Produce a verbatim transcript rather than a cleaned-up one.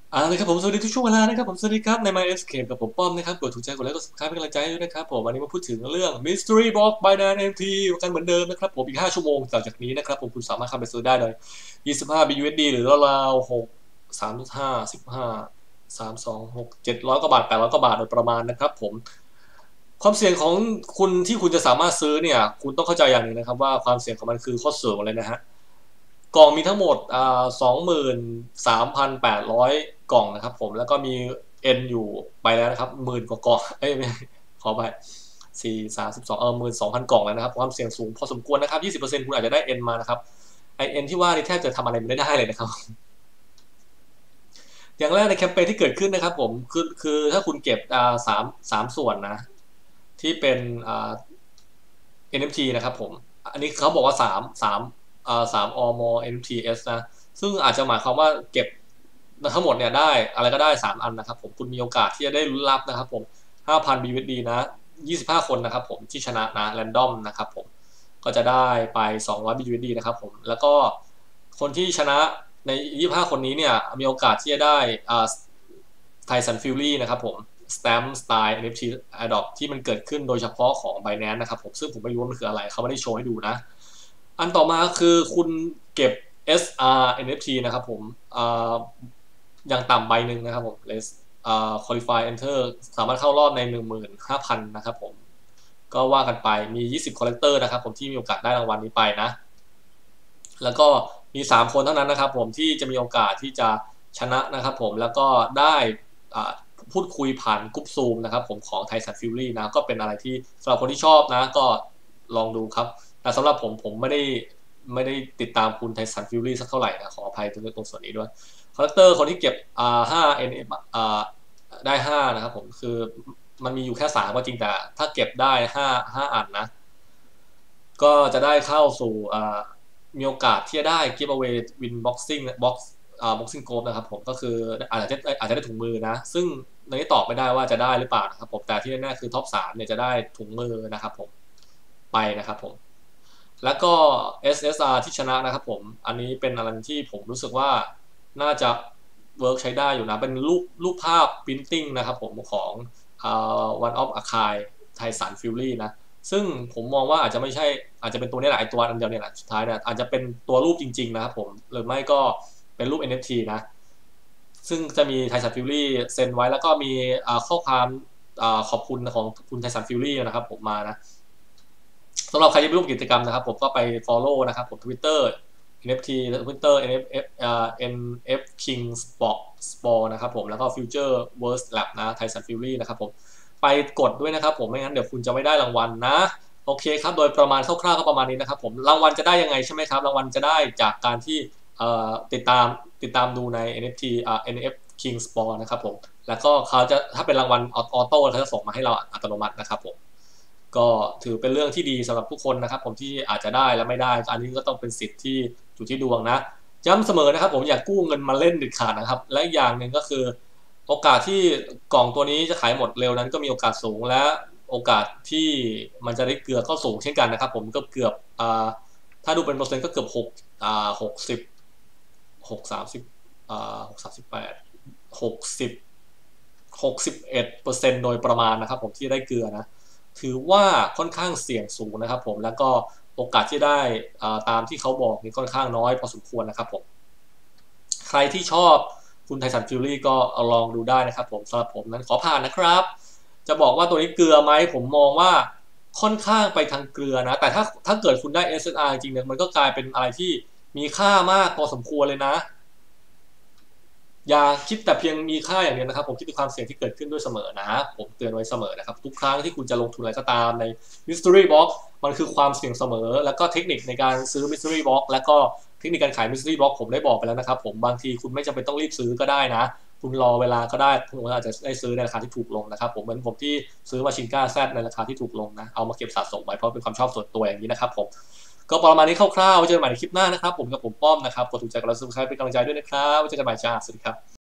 อ่าเลยครับผมสวัสดีทุกช่วงเวลานะครับผมสวัสดีครับใน My Escape กับผมป้อมนะครับกดถูกใจกดไลค์กด subscribe เป็นกำลังใจให้ด้วยนะครับผมวันนี้มาพูดถึงเรื่อง Mystery Box by ไนน์ เอ็ม ที กันเหมือนเดิมนะครับผมอีกห้าชั่วโมงต่อจากนี้นะครับผมคุณสามารถเข้าไปซื้อได้เลยยี่สิบห้า บี ยู เอส ดี หรือราวๆหก สาม ห้า สิบห้า สาม สอง หก เจ็ดร้อยกว่าบาทแปดร้อยกว่าบาทโดยประมาณนะครับผมความเสี่ยงของคุณที่คุณจะสามารถซื้อเนี่ยคุณต้องเข้าใจอย่างหนึ่งนะครับว่าความเสี่ยงของมันคือโคตรสูงเลยนะฮะ กล่องมีทั้งหมดอ่าสองหมื่นสามพันแปดร้อยกล่องนะครับผมแล้วก็มีเอ็นอยู่ไปแล้วนะครับหมื่นกว่ากล่องเอ้ยไม่ขอไปสี่สามสิบสองเออหมื่นสองพันกล่องแล้วนะครับความเสี่ยงสูงพอสมควรนะครับยี่สิบเปอร์เซ็นต์คุณอาจจะได้เอ็นมานะครับไอเอ็นที่ว่านี่แทบจะทำอะไรไม่ได้เลยนะครับอย่างแรกในแคมเปญที่เกิดขึ้นนะครับผมคือคือถ้าคุณเก็บอ่าสามสามส่วนนะที่เป็นอ่า เอ็น เอฟ ที นะครับผมอันนี้เขาบอกว่าสามสามอ่าสาม or more เอ็น เอฟ ที เอส นะซึ่งอาจจะหมายความว่าเก็บทั้งหมดเนี่ยได้อะไรก็ได้สามอันนะครับผมคุณมีโอกาสที่จะได้ลุ้นรับนะครับผมห้าพัน บี ยู เอส ดี นะยี่สิบห้าคนนะครับผมที่ชนะนะแรนดอมนะครับผมก็จะได้ไปสองร้อย บี ยู เอส ดี นะครับผมแล้วก็คนที่ชนะในยี่สิบห้าคนนี้เนี่ยมีโอกาสที่จะได้อ่าไทสันฟิลลี่นะครับผม Stamp Style เอ็น เอฟ ที Adopt ที่มันเกิดขึ้นโดยเฉพาะของ Binance นะครับผมซึ่งผมไม่รู้ว่ามันคืออะไรเขาไม่ได้โชว์ให้ดูนะอันต่อมาคือคุณเก็บ เอส อาร์ เอ็น เอฟ ที นะครับผมอย่างต่ำใบหนึ่งนะครับผม Let's qualify enter สามารถเข้ารอบใน หนึ่งหมื่นห้าพัน นะครับผมก็ว่ากันไปมียี่สิบ collector นะครับผมที่มีโอกาสได้รางวัลนี้ไปนะแล้วก็มีสามคนเท่านั้นนะครับผมที่จะมีโอกาสที่จะชนะนะครับผมแล้วก็ได้พูดคุยผ่านกรุ๊ปซูมนะครับผมของไทสันฟิลลี่นะก็เป็นอะไรที่สำหรับคนที่ชอบนะก็ลองดูครับแต่สำหรับผมผมไม่ได้ไม่ได้ติดตามคุณไทสันฟิลลี่สักเท่าไหร่นะขออภัยตรงตรงส่วนนี้ด้วยคาแรคเตอร์คนที่เก็บอ่าห้าเอ็นเอฟอ่าได้ห้านะครับผมคือมันมีอยู่แค่สามก็จริงแต่ถ้าเก็บได้ห้าห้าอันนะก็จะได้เข้าสู่อ่า มีโอกาสที่จะได้ giveaway win boxing box อ่า boxing globe นะครับผมก็คืออาจจะอาจจะได้ถุงมือนะซึ่งในนี้ตอบไม่ได้ว่าจะได้หรือเปล่านะครับผมแต่ที่แน่ๆคือท็อปสามเนี่ยจะได้ถุงมือนะครับผมไปนะครับผมแล้วก็ เอส เอส อาร์ ที่ชนะนะครับผมอันนี้เป็นอะไรที่ผมรู้สึกว่าน่าจะเวิร์กใช้ได้อยู่นะเป็นรูปรูปภาพ printing นะครับผมของอ่า one of a kind ไทสันฟิลลี่นะ ซึ่งผมมองว่าอาจจะไม่ใช่อาจจะเป็นตัวนี้แหละไอตัวอันเดียวเนี่ยแหละสุดท้ายเนี่ยอาจจะเป็นตัวรูปจริงๆนะครับผมหรือไม่ก็เป็นรูป เอ็น เอฟ ที นะซึ่งจะมีไทสันฟิลลี่เซ็นไว้แล้วก็มีข้อความขอบคุณของคุณไทสันฟิลลี่นะครับผมมานะสำหรับใครที่ร่วมกิจกรรมนะครับผมก็ไป follow นะครับผม Twitter เอ็น เอฟ ที Twitter เอ็น เอฟ เอฟ อ่า เอ็น เอฟ King Sport Sport นะครับผมแล้วก็ Future Worst Lab นะไทสันฟิลลี่นะครับผมไปกดด้วยนะครับผมไม่งั้นเดี๋ยวคุณจะไม่ได้รางวัลนะ โอเคครับโดยประมาณคร่าวๆก็ประมาณนี้นะครับผมรางวัลจะได้ยังไงใช่ไหมครับรางวัลจะได้จากการที่ติดตามติดตามดูใน เอ็น เอฟ ที อ่า เอ็น เอฟ King Sport นะครับผมแล้วก็เขาจะถ้าเป็นรางวัลออโต้เขาจะส่งมาให้เราอัตโนมัตินะครับผมก็ถือเป็นเรื่องที่ดีสำหรับทุกคนนะครับผมที่อาจจะได้และไม่ได้อันนี้ก็ต้องเป็นสิทธิ์ที่อยู่ที่ดวงนะย้ำเสมอนะครับผมอย่ากู้เงินมาเล่นเด็ดขาดนะครับและอย่างหนึ่งก็คือโอกาสที่กล่องตัวนี้จะขายหมดเร็วนั้นก็มีโอกาสสูงและ โอกาสที่มันจะได้เกลือก็สูงเช่นกันนะครับผมก็เกือบอ่าถ้าดูเป็นเปอร์เซ็นต์ก็เกือบหกอ่าหกสิบหกสามสิบอ่าหกสามสิบแปดหกสิบหกสิบเอ็ดเปอร์เซ็นต์โดยประมาณนะครับผมที่ได้เกลือนะถือว่าค่อนข้างเสี่ยงสูงนะครับผมแล้วก็โอกาสที่ได้ตามที่เขาบอกนี่ค่อนข้างน้อยพอสมควรนะครับผมใครที่ชอบคุณไทสันฟิลลี่ก็ลองดูได้นะครับผมสำหรับผมนั้นขอผ่านนะครับ จะบอกว่าตัวนี้เกลือไหมผมมองว่าค่อนข้างไปทางเกลือนะแต่ถ้าถ้าเกิดคุณได้ เอส เอส อาร์ จริงเนี่ยมันก็กลายเป็นอะไรที่มีค่ามากพอสมควรเลยนะอย่าคิดแต่เพียงมีค่าอย่างเดียวนะครับผมคิดถึงความเสี่ยงที่เกิดขึ้นด้วยเสมอนะผมเตือนไว้เสมอนะครับทุกครั้งที่คุณจะลงทุนอะไรก็ตามใน Mystery Box มันคือความเสี่ยงเสมอแล้วก็เทคนิคในการซื้อ Mystery Box แล้วก็เทคนิคการขาย Mystery Box ผมได้บอกไปแล้วนะครับผมบางทีคุณไม่จำเป็นต้องรีบซื้อก็ได้นะคุณรอเวลาก็ได้คุณอาจจะได้ซื้อในราคาที่ถูกลงนะครับผมเหมือนผมที่ซื้อมาชินก้าแซดในราคาที่ถูกลงนะเอามาเก็บสะสมไว้เพราะเป็นความชอบส่วนตัวอย่างนี้นะครับผมก็ประมาณนี้คร่าวๆไว้เจอกันใหม่ในคลิปหน้านะครับผมกับผมป้อมนะครับกดถูกใจกดไลค์ซับสไครป์เป็นกำลังใจด้วยนะครับไว้เจอกันใหม่จ้าสวัสดีครับ